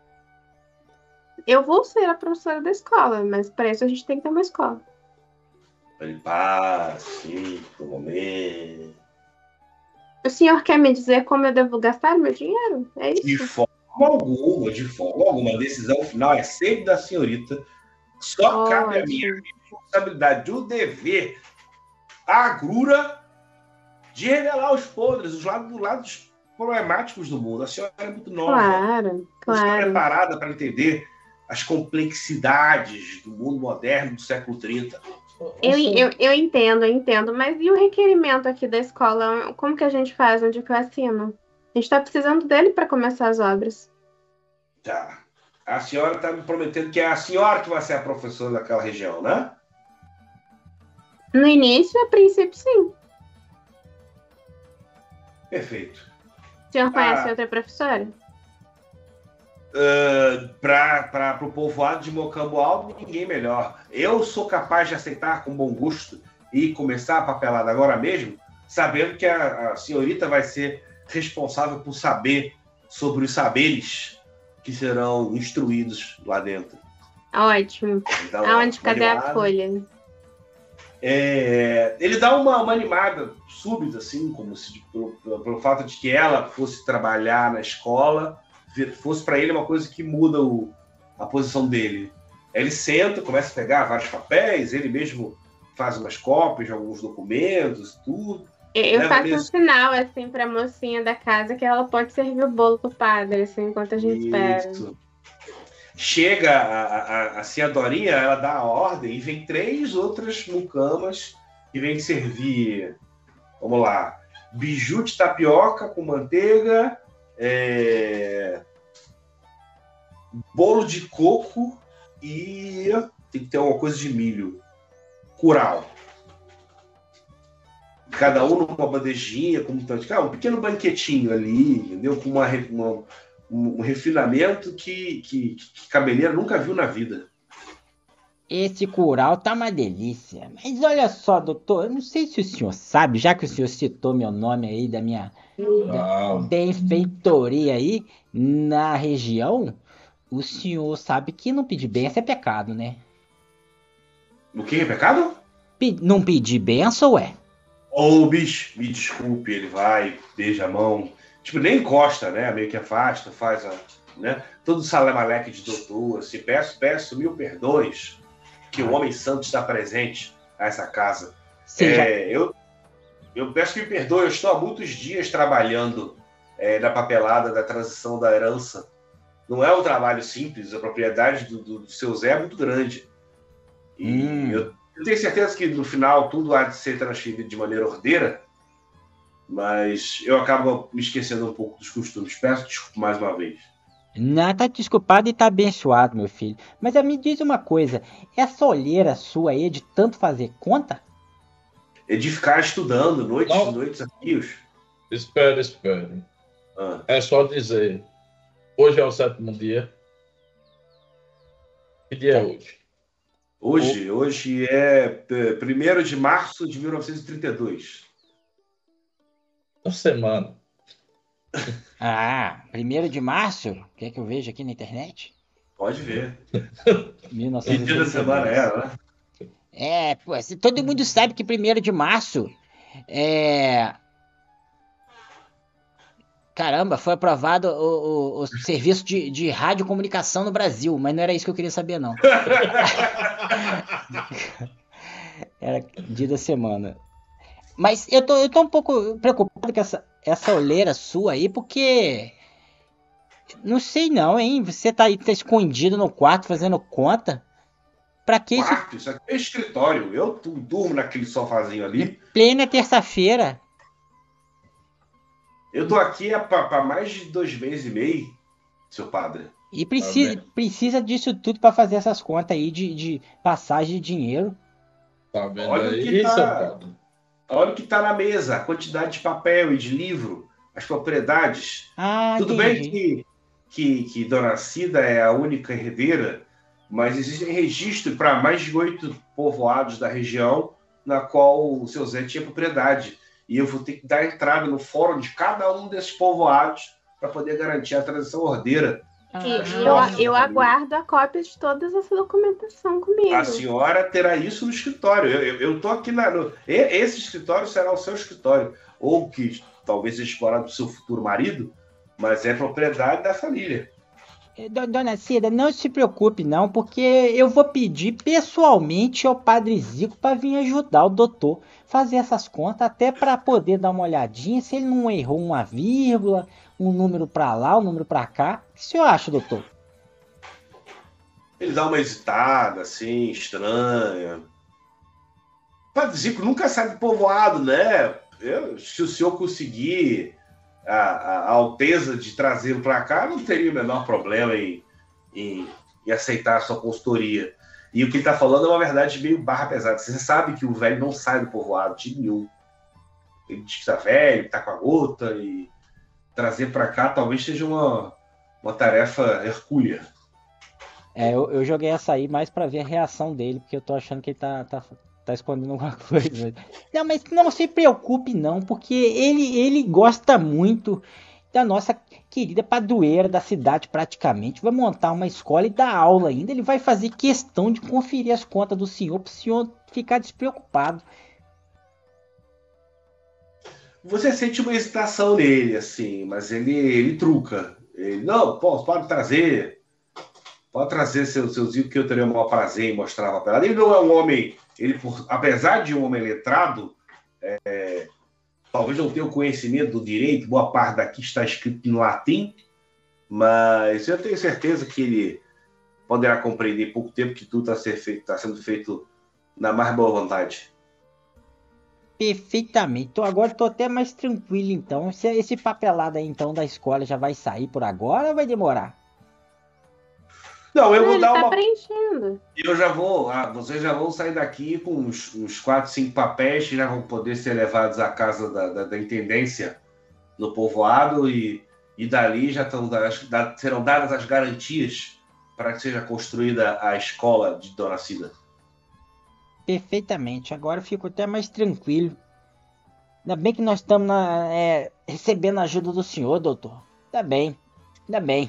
Eu vou ser a professora da escola, mas para isso a gente tem que ter uma escola.
Para limpar, sim, por um momento.
O senhor quer me dizer como eu devo gastar meu dinheiro? É isso?
De forma alguma. A decisão final é sempre da senhorita. Só cabe a minha responsabilidade, o dever, a agrura de revelar os podres, os lados problemáticos do mundo. A senhora é muito nova.
Claro.
Está preparada para entender as complexidades do mundo moderno do século 30.
Eu entendo, mas e o requerimento aqui da escola? Como que a gente faz? Onde que eu assino? A gente está precisando dele para começar as obras.
Tá. A senhora está me prometendo que é a senhora que vai ser a professora daquela região, né?
No início, a princípio, sim.
Perfeito.
O senhor conhece outra professora?
Para o povoado de Mocambo Alto, ninguém melhor. Eu sou capaz de aceitar com bom gosto e começar a papelada agora mesmo, sabendo que a senhorita vai ser responsável por saber sobre os saberes que serão instruídos lá dentro.
Ótimo.
Então,
cadê a folha?
Ele dá uma animada súbita, assim, como se pelo fato de que ela fosse trabalhar na escola, fosse para ele uma coisa que muda a posição dele. Ele senta, começa a pegar vários papéis, ele mesmo faz umas cópias de alguns documentos e tudo.
Eu faço um sinal, assim, pra mocinha da casa que ela pode servir o bolo pro padre, assim, enquanto a gente espera.
Chega assim, a Dorinha, ela dá a ordem e vem 3 outras mucamas que vêm servir, vamos lá, biju de tapioca com manteiga, bolo de coco e tem que ter alguma coisa de milho, curau. Cada um numa bandejinha, como tanto, um pequeno banquetinho ali, entendeu? Com um refinamento que cabeleira nunca viu na vida.
Esse curau tá uma delícia. Mas olha só, doutor, eu não sei se o senhor sabe, já que o senhor citou meu nome aí da minha benfeitoria aí na região, o senhor sabe que não pedir benção é pecado, né?
O que é pecado?
Não pedir benção é.
Bicho, me desculpe, ele vai, beija a mão, tipo, nem encosta, né, meio que afasta, faz né, todo o salamaleque de doutor, assim, peço 1000 perdões que o homem santo está presente a essa casa. Eu peço que me perdoe, eu estou há muitos dias trabalhando na papelada da transição da herança. Não é um trabalho simples, a propriedade do seu Zé é muito grande. E eu tenho certeza que no final tudo há de ser transferido de maneira ordeira, mas eu acabo me esquecendo um pouco dos costumes. Peço desculpa mais uma vez.
Não, tá desculpado e tá abençoado, meu filho. Mas me diz uma coisa, essa olheira sua aí de tanto fazer conta?
É de ficar estudando noites a fios.
Espere. É só dizer, hoje é o 7º dia. Que dia é hoje?
Hoje é 1º de março de 1932.
Uma semana.
1º de março? Quer que eu veja aqui na internet?
Pode ver. Que dia da semana
1982.
era, né?
Pô, todo mundo sabe que 1º de março é. Caramba, foi aprovado o serviço de radiocomunicação no Brasil, mas não era isso que eu queria saber, não.
Era dia da semana.
Mas eu tô um pouco preocupado com essa olheira sua aí, porque. Não sei não, hein? Você tá aí tá escondido no quarto fazendo conta? Pra que isso
Quarto, isso aqui é escritório. Eu durmo naquele sofazinho
em
ali.
plena terça-feira?
Eu tô aqui há mais de 2 meses e meio, seu padre.
E
vendo?
precisa disso tudo pra fazer essas contas aí de passagem de dinheiro.
Tá vendo
Olha o que
aí, seu
tá,
padre?
olha o que tá na mesa, a quantidade de papel e de livro, as propriedades.
Ah,
Tudo bem
entendi.
que Dona Cida é a única herdeira, mas existe registro para mais de 8 povoados da região na qual o seu Zé tinha propriedade. E eu vou ter que dar entrada no fórum de cada um desses povoados para poder garantir a transição ordeira das
E
posses
eu
da família.
aguardo a cópia de toda essa documentação comigo.
A senhora terá isso no escritório. Eu tô aqui esse escritório será o seu escritório. Ou que talvez seja explorado pelo seu futuro marido, mas é propriedade da família.
Dona Cida, não se preocupe não, porque eu vou pedir pessoalmente ao Padre Zico para vir ajudar o doutor fazer essas contas, até para poder dar uma olhadinha se ele não errou uma vírgula, um número para lá, um número para cá. O que o senhor acha, doutor?
Ele dá uma hesitada, assim, estranha. Padre Zico nunca sai do povoado, né? Se o senhor conseguir a alteza de trazê-lo para cá, não teria o menor problema em aceitar a sua consultoria. E o que ele está falando é uma verdade meio barra pesada. Você sabe que o velho não sai do povoado de nenhum. Ele diz que está velho, que está com a gota, e trazer para cá talvez seja uma tarefa hercúlea.
Eu joguei essa aí mais pra ver a reação dele, porque eu tô achando que ele tá escondendo alguma coisa.
Não, mas não se preocupe não, porque ele gosta muito da nossa querida padroeira da cidade praticamente. Vai montar uma escola e dar aula ainda. Ele vai fazer questão de conferir as contas do senhor para o senhor ficar despreocupado.
Você sente uma hesitação nele, assim, mas ele truca. Ele, não, pode trazer. Pode trazer seu Zico, que eu teria o maior prazer em mostrar a papelada. Ele não é um homem, apesar de um homem letrado, talvez não tenha o conhecimento do direito, boa parte daqui está escrito no latim, mas eu tenho certeza que ele poderá compreender em pouco tempo que tudo está sendo feito na mais boa vontade.
Perfeitamente. Agora estou até mais tranquilo então. Esse papelado aí então da escola já vai sair por agora ou vai demorar?
Não, eu vou
Ele
dar
tá
uma.
preenchendo.
Eu já vou. Vocês já vão sair daqui com uns 4, 5 papéis que já vão poder ser levados à casa da intendência no povoado e dali serão dadas as garantias para que seja construída a escola de Dona Cida.
Perfeitamente. Agora eu fico até mais tranquilo. Ainda bem que nós estamos recebendo a ajuda do senhor, doutor. Ainda bem. Ainda bem.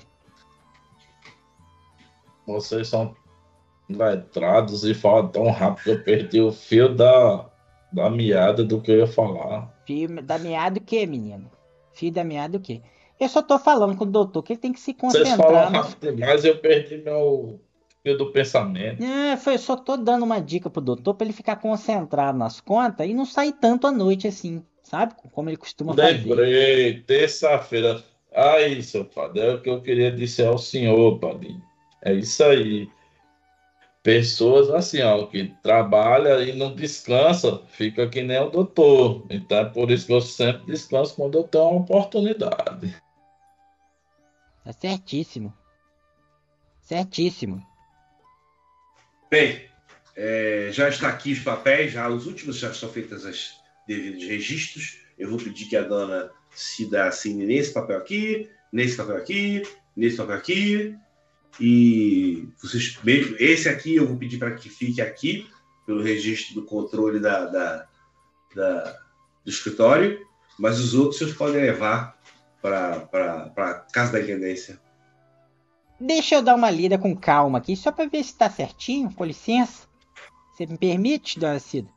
Vocês são letrados e falam tão rápido que eu perdi o fio da meada do que eu ia falar.
Fio da meada o quê, menino? Fio da meada o quê? Eu só tô falando com o doutor que ele tem que se
Vocês falam
concentrar.
rápido demais e eu perdi meu fio do pensamento.
Eu só tô dando uma dica pro doutor pra ele ficar concentrado nas contas e não sair tanto à noite assim, sabe? Como ele costuma fazer.
Lembrei, terça-feira. Aí, seu padre, é o que eu queria dizer ao senhor, padrinho. É isso aí. Pessoas assim, ó, que trabalham e não descansa, fica que nem o doutor. Então é por isso que eu sempre descanso quando eu tenho uma oportunidade.
Tá certíssimo. Certíssimo.
Bem, já está aqui os papéis, já os últimos já estão feitos os devidos registros. Eu vou pedir que a dona Cida assine nesse papel aqui, nesse papel aqui, nesse papel aqui. E vocês, esse aqui eu vou pedir para que fique aqui, pelo registro do controle do escritório, mas os outros vocês podem levar para a casa da intendência.
Deixa eu dar uma lida com calma aqui, só para ver se tá certinho, com licença. Você me permite, dona Cida?